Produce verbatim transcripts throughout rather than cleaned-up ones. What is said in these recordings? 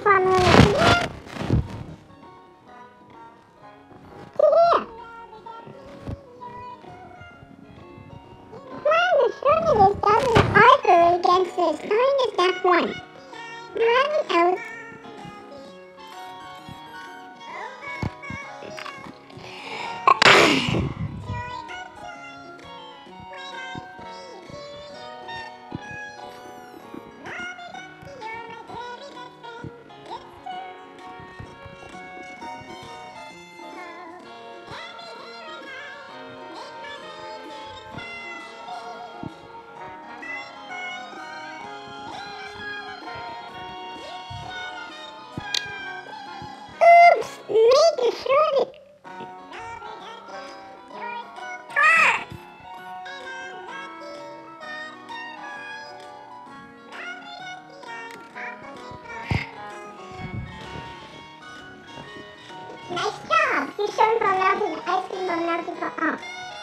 formula to here. To here. Applying the shortness doesn't argue against this. Nine is step one. Running out. Make sure that ah. Nice job! You showed from melting the ice cream from melting for all.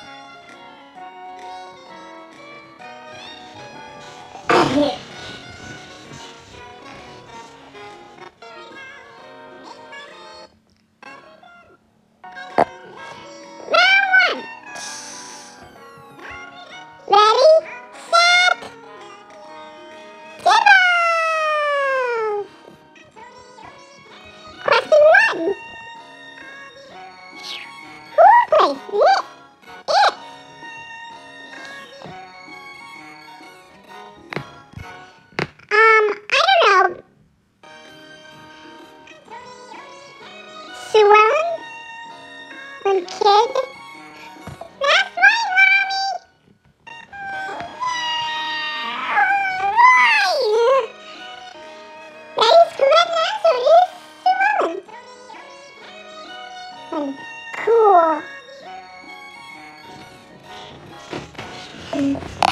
Kid? That's right, Mommy! Alright! Daddy's correct answer is Suellen. Cool.